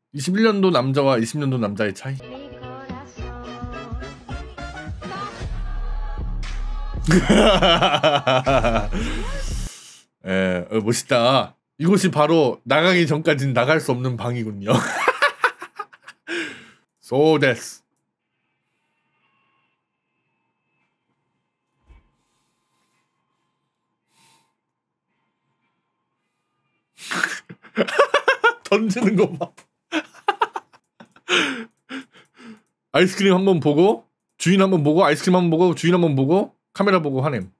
21년도 남자와 20년도 남자의 차이. 예, 멋있다. 이곳이 바로 나가기 전까지는 나갈 수 없는 방이군요. So 됐어. 던지는 거 봐. 아이스크림 한번 보고 주인 한번 보고 아이스크림 한번 보고 주인 한번 보고 카메라 보고 하냄.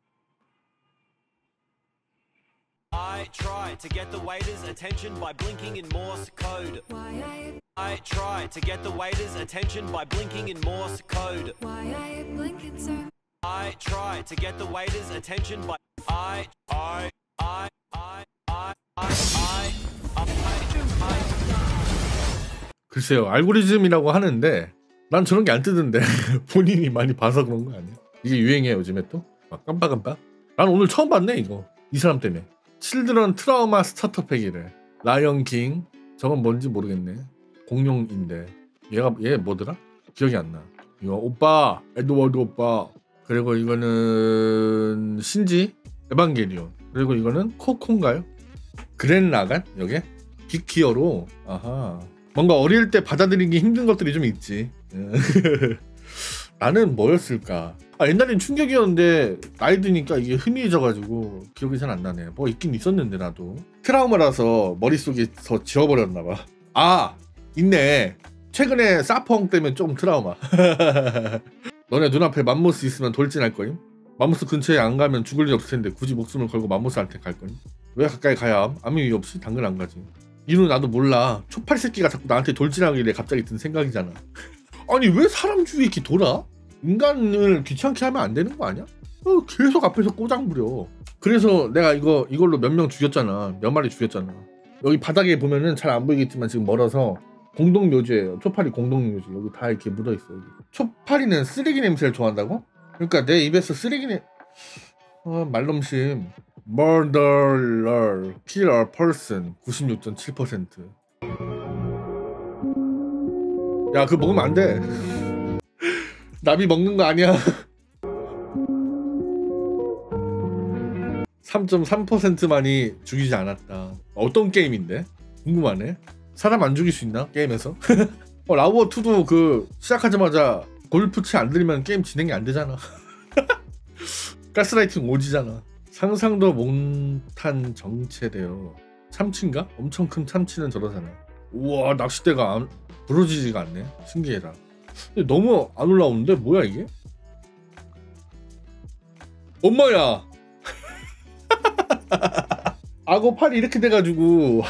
I try to get the waiter's attention by blinking in Morse code. I try to get the waiter's attention by blinking in Morse code. Why are you blinking, sir? I try to get the waiter's attention by I 글쎄요, 알고리즘이라고 하는데 난 저런 게 안 뜨던데. 본인이 많이 봐서 그런 거 아니야? 이게 유행이야 요즘에 또? 막 깜빡깜빡? 난 오늘 처음 봤네 이거. 이 사람 때문에. 칠드런 트라우마 스타터 팩이래. 라이언 킹. 저건 뭔지 모르겠네. 공룡인데 얘 뭐더라? 기억이 안 나. 이거 오빠 에드워드 오빠. 그리고 이거는 신지 에반게리온. 그리고 이거는 코코인가요? 그랜 라간? 여기? 빅히어로. 아하. 뭔가 어릴 때 받아들이기 힘든 것들이 좀 있지. 나는 뭐였을까? 옛날엔 충격이었는데 나이 드니까 이게 희미해져가지고 기억이 잘 안 나네. 뭐 있긴 있었는데 나도 트라우마라서 머릿속에서 지워버렸나봐. 아 있네. 최근에 사펑 때문에 좀 트라우마. 너네 눈앞에 맘모스 있으면 돌진할 거임? 맘모스 근처에 안 가면 죽을 일 없을 텐데 굳이 목숨을 걸고 맘모스한테 갈 거임? 왜 가까이 가야 함? 아무 이유 없이 당근 안 가지. 이유는 나도 몰라. 초팔 새끼가 자꾸 나한테 돌진하길래 갑자기 든 생각이잖아. 아니 왜 사람 주위에 이렇게 돌아? 인간을 귀찮게 하면 안 되는 거 아니야? 계속 앞에서 꼬장 부려. 그래서 내가 이걸로 몇 명 죽였잖아. 몇 마리 죽였잖아. 여기 바닥에 보면은 잘 안 보이겠지만 지금 멀어서 공동묘지예요. 초파리 공동묘지. 여기 다 이렇게 묻어있어. 여기. 초파리는 쓰레기 냄새를 좋아한다고? 그러니까 내 입에서 쓰레기 말넘심. Murderer, kill a person 96.7%. 야 그거 먹으면 안 돼. 나비 먹는 거 아니야. 3.3%만이 죽이지 않았다. 어떤 게임인데? 궁금하네. 사람 안 죽일 수 있나? 게임에서? 라우어2도 그 시작하자마자 골프채 안 들이면 게임 진행이 안 되잖아. 가스라이팅 오지잖아. 상상도 못한 정체래요. 참치인가? 엄청 큰 참치는 저러잖아. 우와 낚싯대가 부러지지가 않네. 신기해라. 근데 너무 안 올라오는데 뭐야 이게? 엄마야. 악어 팔이 이렇게 돼가지고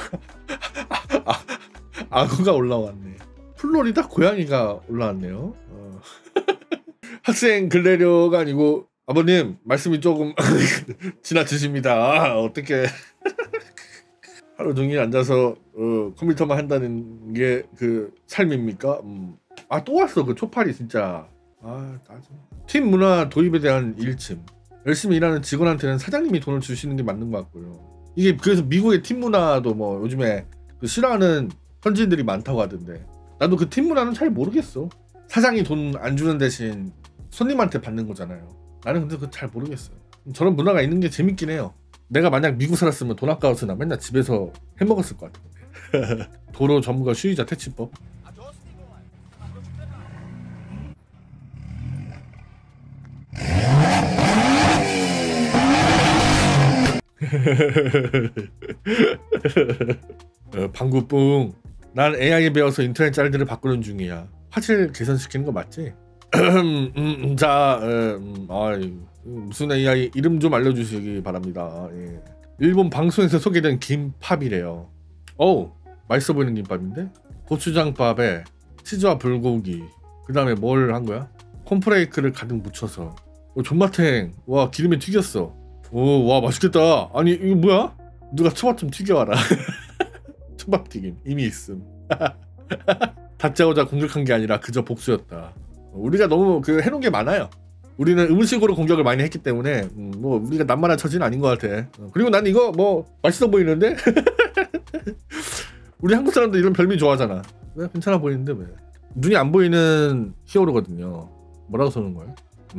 악어가 올라왔네. 플로리다 고양이가 올라왔네요. 학생 글래려가 아니고 아버님 말씀이 조금 지나치십니다. 어떻게 하루 종일 앉아서 컴퓨터만 한다는 게 그 삶입니까? 아 또 왔어 그 초파리 진짜. 아 짜증. 팀 문화 도입에 대한 일침. 열심히 일하는 직원한테는 사장님이 돈을 주시는 게 맞는 것 같고요. 이게 그래서 미국의 팀 문화도 뭐 요즘에 그 싫어하는 현지인들이 많다고 하던데 나도 그 팀 문화는 잘 모르겠어. 사장이 돈 안 주는 대신 손님한테 받는 거잖아요. 나는 근데 그거 잘 모르겠어요. 저런 문화가 있는 게 재밌긴 해요. 내가 만약 미국 살았으면 돈 아까워서 나 맨날 집에서 해먹었을 것 같은데. 도로 전문가 쉬위자 퇴치법. 방구뿡. 난 AI 배워서 인터넷 짤들을 바꾸는 중이야. 화질 개선시키는 거 맞지? 자, 무슨 AI 이름 좀 알려주시기 바랍니다. 예. 일본 방송에서 소개된 김밥이래요. 어우, 맛있어 보이는 김밥인데? 고추장밥에 치즈와 불고기, 그 다음에 뭘 한 거야? 콘프레이크를 가득 묻혀서. 존맛탱. 와, 기름에 튀겼어. 오, 와, 맛있겠다. 아니, 이거 뭐야? 누가 초밥 좀 튀겨와라. 초밥 튀김 이미 있음. 다짜고짜 공격한 게 아니라 그저 복수였다. 우리가 너무 그 해놓은 게 많아요. 우리는 음식으로 공격을 많이 했기 때문에 뭐 우리가 남만한 처지는 아닌 것 같아. 그리고 난 이거 뭐 맛있어 보이는데? 우리 한국 사람들 이런 별미 좋아하잖아. 왜 괜찮아 보이는데 왜? 눈이 안 보이는 히어로거든요. 뭐라고 써는 거야?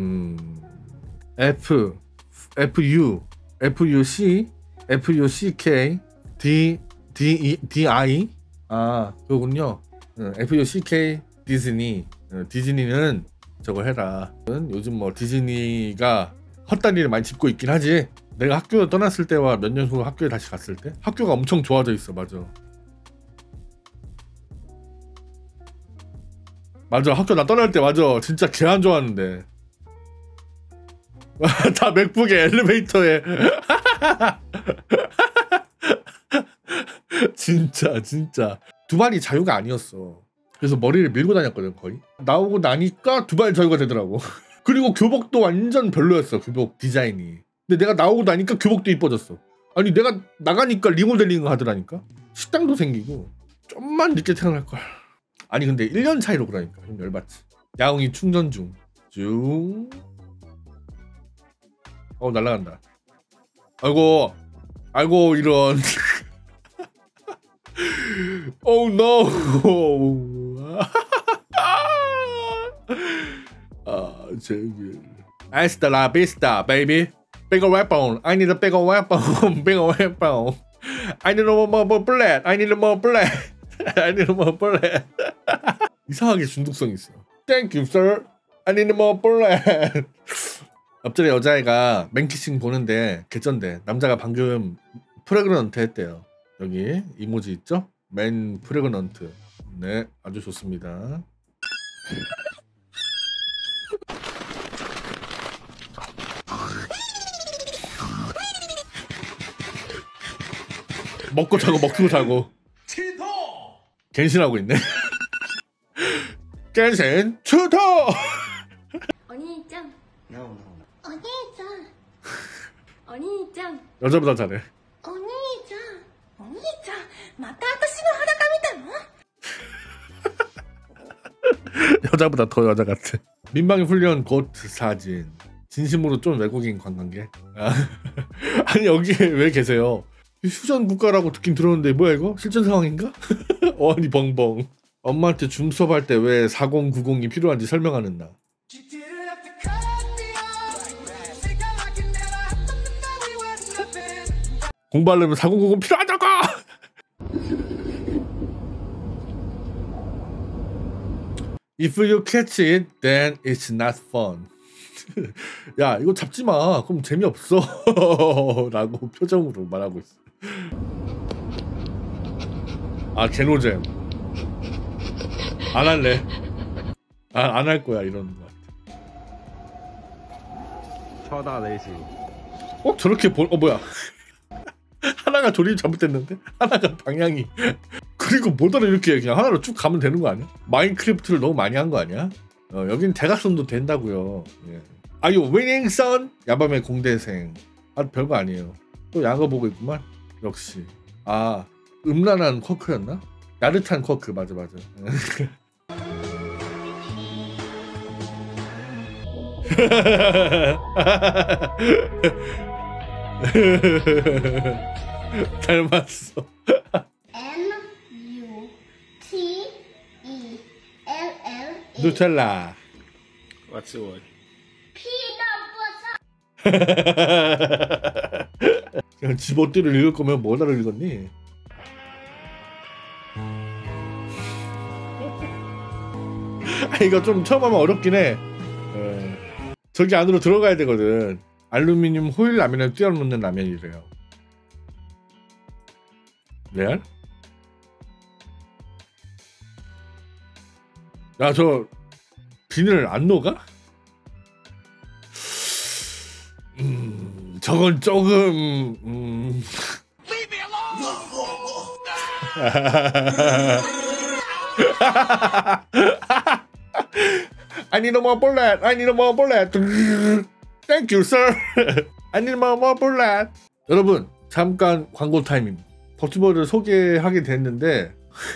FUC DI 아 그거군요. FUCK 디즈니. 디즈니는 저거 해라. 요즘 뭐 디즈니가 헛다리를 많이 짚고 있긴 하지. 내가 학교 떠났을 때와 몇 년 후 학교에 다시 갔을 때 학교가 엄청 좋아져 있어. 맞아 학교 나 떠날 때 맞아 진짜 개 안 좋았는데 다 맥북에 엘리베이터에 진짜 두 발이 자유가 아니었어. 그래서 머리를 밀고 다녔거든. 거의 나오고 나니까 두 발 자유가 되더라고. 그리고 교복도 완전 별로였어. 교복 디자인이. 근데 내가 나오고 나니까 교복도 이뻐졌어. 아니 내가 나가니까 리모델링 하더라니까. 식당도 생기고. 좀만 늦게 태어날걸. 아니 근데 1년 차이로 그러니까 좀 열받지. 야옹이 충전 중. 날아간다. 아이고 이런. Oh no. 저기. Hasta la vista, baby. Bigger weapon. I need a bigger weapon. Bigger weapon. I need more bullet. I need more bullet. I need more bullet. 이상하게 중독성 있어. Thank you, sir. I need more bullet. 옆자리 여자애가 맨키싱 보는데 개쩐데 남자가 방금 프레그넌트 했대요. 여기 이모지 있죠? 맨 프레그넌트. 네, 아주 좋습니다. 먹고 자고 먹고 자고. 갱신하고 있네. 갱신 추토. 언니짱. 언니짱. 언니짱. 여자보다 잘해. 언니짱. 언니짱. また私の裸見たの? 여자보다 더 여자 같아. 민방위 훈련 곧 사진. 진심으로 좀 외국인 관광객. 아니 여기에 왜 계세요? 휴전 국가라고 듣긴 들었는데 뭐야 이거? 실전 상황인가? 어니 벙벙. 엄마한테 줌 수업할 때 왜 4090이 필요한지 설명하는 나. 공부하려면 4090 필요하다고! If you catch it, then it's not fun. 야 이거 잡지 마. 그럼 재미없어. 라고 표정으로 말하고 있어. 아 개노잼. 안 할래. 안 할 거야 이러는 거 같아. 저렇게 뭐야. 하나가 조립 잘못됐는데 하나가 방향이. 그리고 뭐더러 이렇게 그냥 하나로 쭉 가면 되는 거 아니야? 마인크래프트를 너무 많이 한 거 아니야? 여긴 대각선도 된다고요. 예. Are you winning, son? 야밤의 공대생. 아 별거 아니에요. 또 야거 보고 있구만. 역시. 아 음란한 쿼크였나? 야릇한 쿼크 맞아. 닮았어. N-U-T-E-L-L-A 누텔라. What's the word? 그냥 지멋대로 읽을 거면 뭐하러 읽었니? 이거 좀 처음 하면 어렵긴 해. 저기 안으로 들어가야 되거든. 알루미늄 호일 라면을 띄워놓는 라면이래요. 레알? 야, 저 비늘 안 녹아? 저건 조금 I need more bullet. I need more bullet. Thank you, sir. I need more bullet. 여러분, 잠깐 광고 타임입니다. 버튜버를 소개하게 됐는데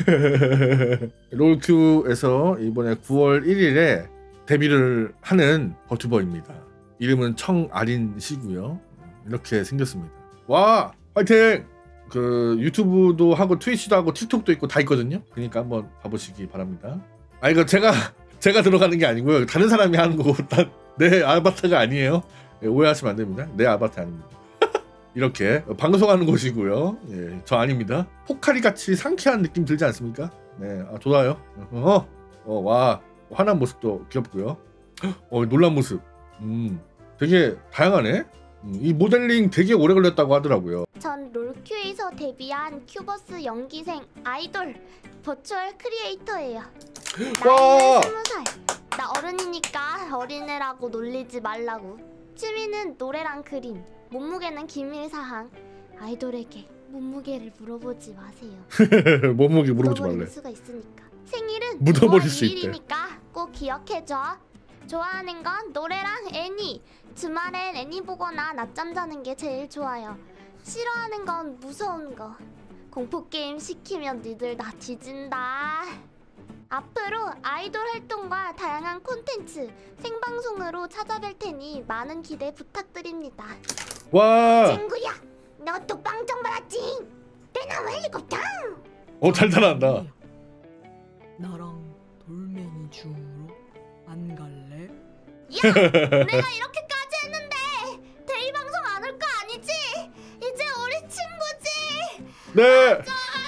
롤큐에서 이번에 9월 1일에 데뷔를 하는 버튜버입니다. 이름은 청아린 씨고요. 이렇게 생겼습니다. 와, 화이팅! 그 유튜브도 하고 트위치도 하고 틱톡도 있고 다 있거든요. 그러니까 한번 봐보시기 바랍니다. 아 이거 제가 들어가는 게 아니고요. 다른 사람이 하는 거고 내 아바타가 아니에요. 예, 오해하시면 안 됩니다. 내 아바타 아닙니다. 이렇게 방송하는 곳이고요. 예, 저 아닙니다. 포카리 같이 상쾌한 느낌 들지 않습니까? 네, 아, 좋아요. 와 화난 모습도 귀엽고요. 놀란 모습. 되게 다양하네. 이 모델링 되게 오래 걸렸다고 하더라고요. 전 롤큐에서 데뷔한 큐버스 연기생 아이돌 버추얼 크리에이터예요. 나이는 20살. 나 어른이니까 어린애라고 놀리지 말라고. 취미는 노래랑 그림. 몸무게는 기밀사항. 아이돌에게 몸무게를 물어보지 마세요. 몸무게 물어보지 말래. 묻어버릴 수가 있으니까. 생일은 묻어버릴 9월 수 있대. 2일이니까 꼭 기억해줘. 좋아하는 건 노래랑 애니. 주말엔 애니 보거나 낮잠 자는 게 제일 좋아요. 싫어하는 건 무서운 거. 공포게임 시키면 니들 다 뒤진다. 앞으로 아이돌 활동과 다양한 콘텐츠, 생방송으로 찾아뵐 테니 많은 기대 부탁드립니다. 와. 친구야, 너 또 빵 좀 받았지? 대나무 헬리콥터. 잘 따라한다. 나랑 돌멩이 주우러 안 갈래? 야! 내가 이렇게까지 했는데 데이 방송 안 올 거 아니지? 이제 우리 친구지? 네.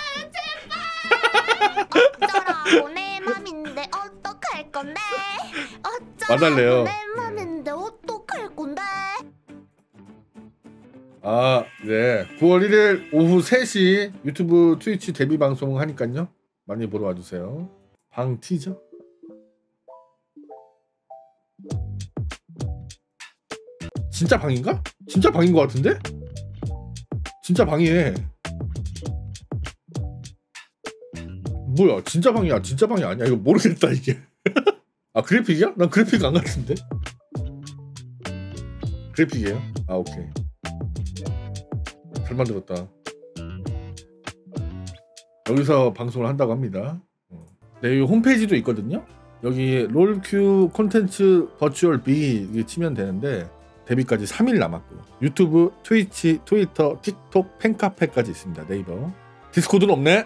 어쩌라고 내 맘인데 어떡할 건데? 와달래요. 어쩌라고 내 맘인데 어떡할 건데? 아, 네. 9월 1일 오후 3시 유튜브 트위치 데뷔 방송 하니까요. 많이 보러 와주세요. 방 티저? 진짜 방인가? 진짜 방인 것 같은데? 진짜 방이네. 뭐야? 진짜 방이야? 진짜 방이 아니야? 이거 모르겠다 이게. 아 그래픽이야? 난 그래픽 안 같은데? 그래픽이에요? 아 오케이. 잘 만들었다. 여기서 방송을 한다고 합니다. 네, 이 홈페이지도 있거든요. 여기 롤큐 콘텐츠 버추얼 B 치면 되는데 데뷔까지 3일 남았고요. 유튜브, 트위치, 트위터, 틱톡, 팬카페까지 있습니다. 네이버. 디스코드는 없네?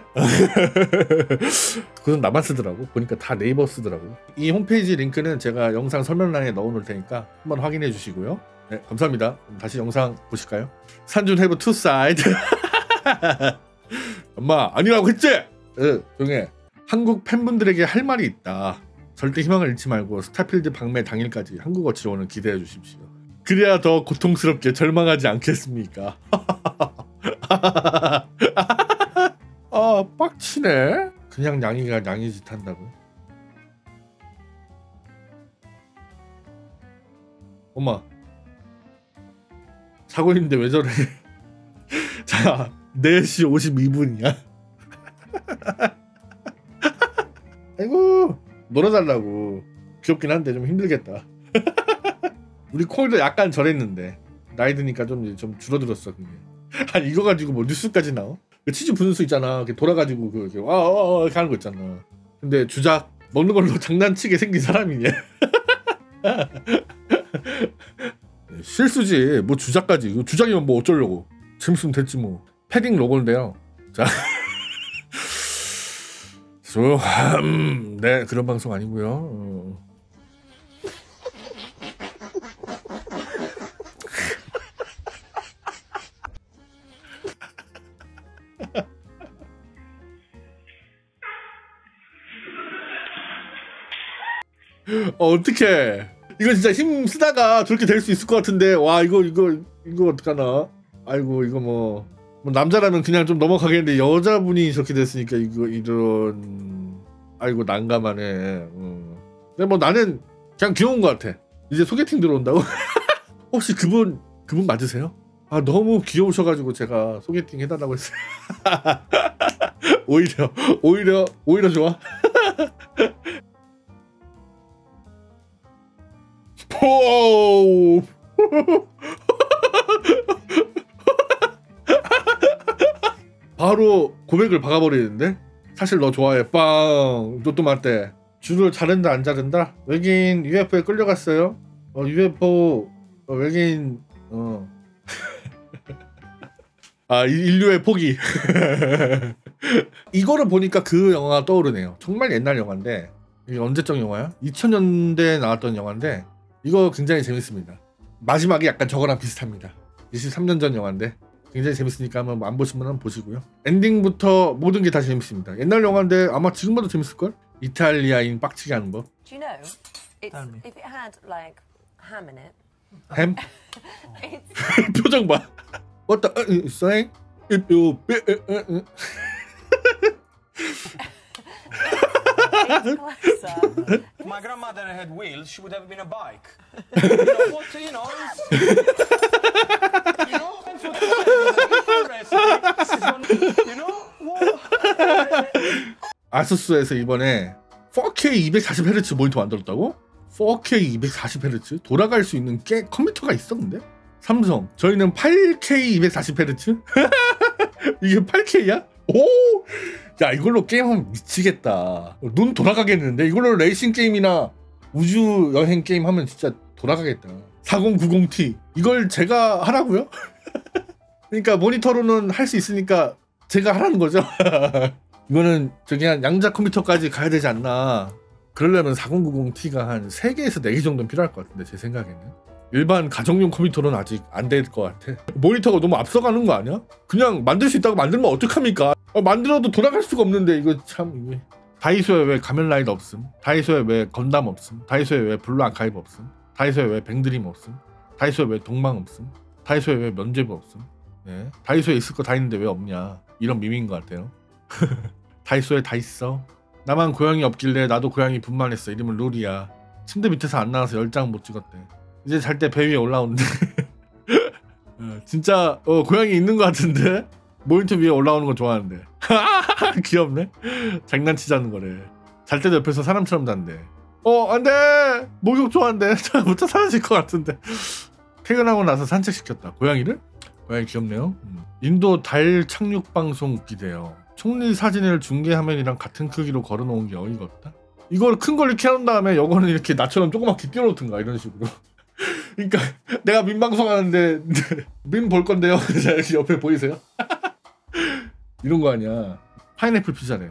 그건 나만 쓰더라고. 보니까 다 네이버 쓰더라고. 이 홈페이지 링크는 제가 영상 설명란에 넣어놓을 테니까 한번 확인해 주시고요. 네, 감사합니다. 다시 영상 보실까요? 산준 해브 투 사이드. 엄마 아니라고 했지? 조용해. 한국 팬분들에게 할 말이 있다. 절대 희망을 잃지 말고 스타필드 방매 당일까지 한국어 지원을 기대해 주십시오. 그래야 더 고통스럽게 절망하지 않겠습니까? 아 빡치네. 그냥 냥이가 냥이 짓 한다고. 엄마 자고 있는데 왜 저래? 자 4시 52분이야. 아이고 놀아달라고. 귀엽긴 한데 좀 힘들겠다. 우리 콜도 약간 저랬는데 나이 드니까 좀 줄어들었어 그게. 아니 이거 가지고 뭐 뉴스까지 나와? 그 치즈 분수 있잖아. 이렇게 돌아가지고 이렇게 이렇게 하는 거 있잖아. 근데 주작 먹는 걸로 장난치게 생긴 사람이냐? 실수지. 뭐 주작까지. 이거 주작이면 뭐 어쩌려고. 재밌으면 됐지 뭐. 패딩 로고인데요. 자. 네 그런 방송 아니고요. 어떡해. 이거 진짜 힘 쓰다가 저렇게 될 수 있을 것 같은데. 와 이거 어떡하나. 아이고 이거 뭐 남자라면 그냥 좀 넘어가겠는데 여자분이 저렇게 됐으니까 이거 이런. 아이고 난감하네. 근데 뭐 나는 그냥 귀여운 것 같아. 이제 소개팅 들어온다고? 혹시 그분 맞으세요? 아 너무 귀여우셔가지고 제가 소개팅 해달라고 했어요. 오히려 좋아. 포. 바로 고백을 박아버리는데? 사실 너 좋아해. 빵. 또또 맞대. 줄을 자른다 안 자른다? 외계인 UFO에 끌려갔어요. UFO 외계인 아 인류의 포기. 이거를 보니까 그 영화가 떠오르네요. 정말 옛날 영화인데 이게 언제적 영화야? 2000년대에 나왔던 영화인데 이거 굉장히 재밌습니다. 마지막이 약간 저거랑 비슷합니다. 23년 전 영화인데 굉장히 재밌으니까 한번 안 보신 분은 보시고요. 엔딩부터 모든 게 다 재밌습니다. 옛날 영화인데 아마 지금 봐도 재밌을걸? 이탈리아인 빡치게 하는 법. Do you know, it's, if it had like ham in it, 햄? it's 표정 봐. What the saying? If you it's closer. If my grandmother had wheels, she would have been a bike. You know what? You know, that's what you know. 아수스에서 이번에 4K 240Hz 모니터 만들었다고? 4K 240Hz? 돌아갈 수 있는 컴퓨터가 있어 근데? 삼성 저희는 8K 240Hz? 이게 8K야? 오! 야 이걸로 게임하면 미치겠다. 눈 돌아가겠는데? 이걸로 레이싱 게임이나 우주 여행 게임 하면 진짜 돌아가겠다. 4090Ti 이걸 제가 하라고요? 그러니까 모니터로는 할 수 있으니까 제가 하라는 거죠. 이거는 저기 한 양자 컴퓨터까지 가야 되지 않나. 그러려면 4090Ti가 한 3개에서 4개 정도는 필요할 것 같은데 제 생각에는. 일반 가정용 컴퓨터는 아직 안 될 것 같아. 모니터가 너무 앞서가는 거 아니야? 그냥 만들 수 있다고 만들면 어떡합니까? 만들어도 돌아갈 수가 없는데 이거 참 이게. 다이소에 왜 가면라이더 없음? 다이소에 왜 건담 없음? 다이소에 왜 블루 아카이브 없음? 다이소에 왜 뱅드림 없음? 다이소에 왜 동망 없음? 다이소에 왜 면제부 없음? 네. 다이소에 있을 거 다 있는데 왜 없냐? 이런 밈인 것 같아요. 다이소에 다 있어. 나만 고양이 없길래 나도 고양이 분만했어. 이름은 룰이야. 침대 밑에서 안 나와서 10장 못 찍었대. 이제 잘 때 배 위에 올라오는데. 진짜 고양이 있는 것 같은데 모니터 위에 올라오는 거 좋아하는데. 귀엽네. 장난치자는 거래. 잘 때도 옆에서 사람처럼 잔대. 안돼 목욕 좋아한대. 부터 사라질 것 같은데. 퇴근하고 나서 산책시켰다. 고양이를? 고양이 귀엽네요. 인도 달 착륙 방송 웃기대요. 총리 사진을 중계 화면이랑 같은 크기로 걸어놓은 게 어이가 없다. 이걸 큰 걸 이렇게 해놓은 다음에 요거는 이렇게 나처럼 조그맣게 띄워놓든가 이런 식으로. 그러니까 내가 민방송 하는데 민 볼 건데요. 이렇게 옆에 보이세요? 이런 거 아니야. 파인애플 피자래.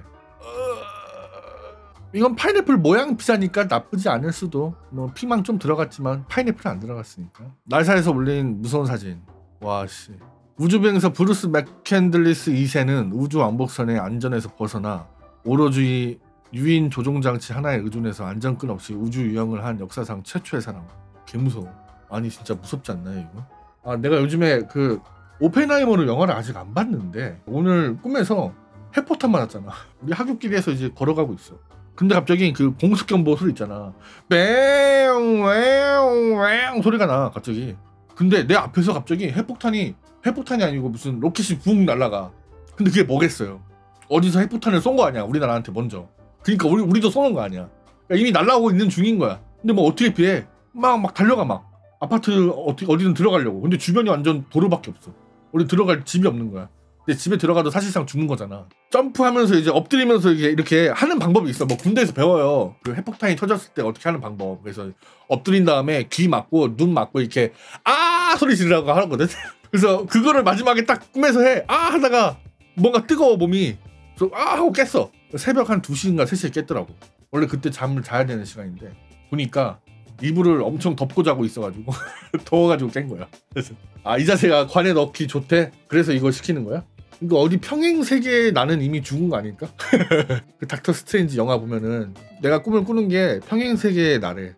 이건 파인애플 모양 피자니까 나쁘지 않을 수도. 뭐 피망 좀 들어갔지만 파인애플은 안 들어갔으니까. 나사에서 올린 무서운 사진. 와씨. 우주비행사 브루스 맥캔들리스 2세는 우주 왕복선의 안전에서 벗어나 오로지 유인 조종장치 하나에 의존해서 안전끈 없이 우주 유영을 한 역사상 최초의 사람. 개무서워. 아니 진짜 무섭지 않나요 이거? 내가 요즘에 그 오펜하이머를 영화를 아직 안 봤는데 오늘 꿈에서 해포탄 맞았잖아. 우리 학교길에서 이제 걸어가고 있어. 근데 갑자기 그 공습경보 소리 있잖아. 뺑 소리가 나 갑자기. 근데 내 앞에서 갑자기 해폭탄이 아니고 무슨 로켓이 붕 날아가. 근데 그게 뭐겠어요? 어디서 해폭탄을 쏜 거 아니야 우리나라한테 먼저. 그러니까 우리도 쏘는 거 아니야. 그러니까 이미 날아오고 있는 중인 거야. 근데 뭐 어떻게 피해? 막 달려가 막. 아파트 어디든 들어가려고. 근데 주변이 완전 도로밖에 없어. 우리 들어갈 집이 없는 거야. 근데 집에 들어가도 사실상 죽는 거잖아. 점프하면서 이제 엎드리면서 이렇게 하는 방법이 있어. 뭐 군대에서 배워요. 그 해폭탄이 터졌을 때 어떻게 하는 방법. 그래서 엎드린 다음에 귀 막고 눈 막고 이렇게 소리 지르라고 하거든. 그래서 그거를 마지막에 딱 꿈에서 해. 하다가 뭔가 뜨거워 몸이. 그래서 하고 깼어. 새벽 한 2시인가 3시에 깼더라고. 원래 그때 잠을 자야 되는 시간인데 보니까 이불을 엄청 덮고 자고 있어가지고 더워가지고 깬 거야. 그래서 이 자세가 관에 넣기 좋대. 그래서 이걸 시키는 거야? 이거 어디 평행 세계에 나는 이미 죽은 거 아닐까? 그 닥터 스트레인지 영화 보면은 내가 꿈을 꾸는 게 평행 세계의 나래.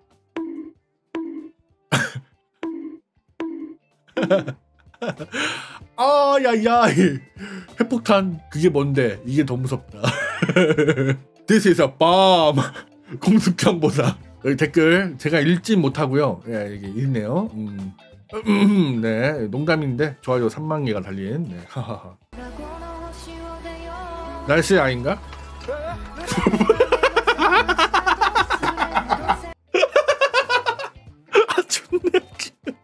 야야 핵폭탄 그게 뭔데? 이게 더 무섭다. This is a bomb. 공습경보다. 여기 댓글 제가 읽진 못하고요. 예, 이게 있네요. 네, 농담인데 좋아요 3만 개가 달린. 네, 하하하. 날씨 아닌가? 존나 웃기네.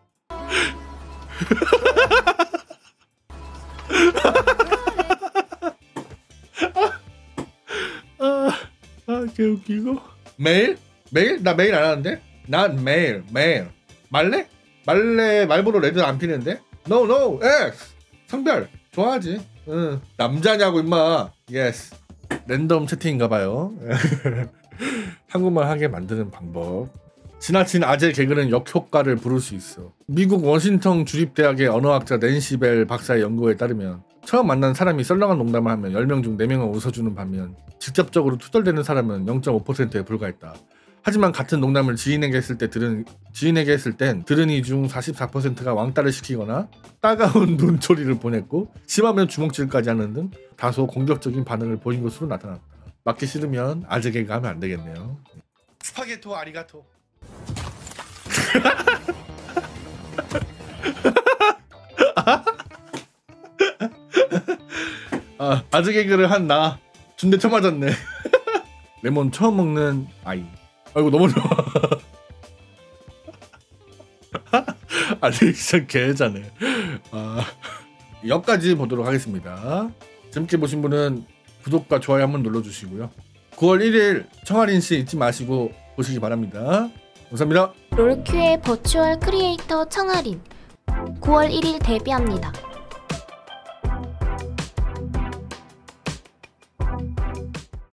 개웃기고. 매일? 나 매일 안 하는데? 난 매일. 말레? 말레 말보로 레드 안 피는데? No X 성별 좋아하지. 응. 남자냐고 임마. 예스. 랜덤 채팅인가봐요. 한국말 하게 만드는 방법. 지나친 아재 개그는 역효과를 부를 수 있어. 미국 워싱턴 주립대학의 언어학자 낸시 벨 박사의 연구에 따르면 처음 만난 사람이 썰렁한 농담을 하면 10명 중 4명은 웃어주는 반면 직접적으로 투덜대는 사람은 0.5%에 불과했다. 하지만 같은 농담을 지인에게 했을 땐 들은 이 중 44%가 왕따를 시키거나 따가운 눈초리를 보냈고 심하면 주먹질까지 하는 등 다소 공격적인 반응을 보인 것으로 나타났다. 맞기 싫으면 아재 개그 하면 안 되겠네요. 스파게토 아리가토. 아재 개그를 한 나 준대 쳐맞았네. 레몬 처음 먹는 아이. 아이고 너무 좋아. 아니 진짜 개자네. 여기까지 보도록 하겠습니다. 재밌게 보신 분은 구독과 좋아요 한번 눌러주시고요. 9월 1일 청아린씨 잊지 마시고 보시기 바랍니다. 감사합니다. 롤큐의 버추얼 크리에이터 청아린 9월 1일 데뷔합니다.